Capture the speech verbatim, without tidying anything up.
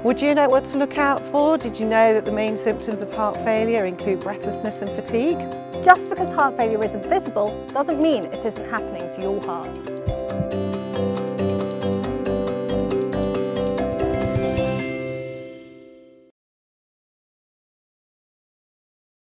Would you know what to look out for? Did you know that the main symptoms of heart failure include breathlessness and fatigue? Just because heart failure isn't visible doesn't mean it isn't happening to your heart.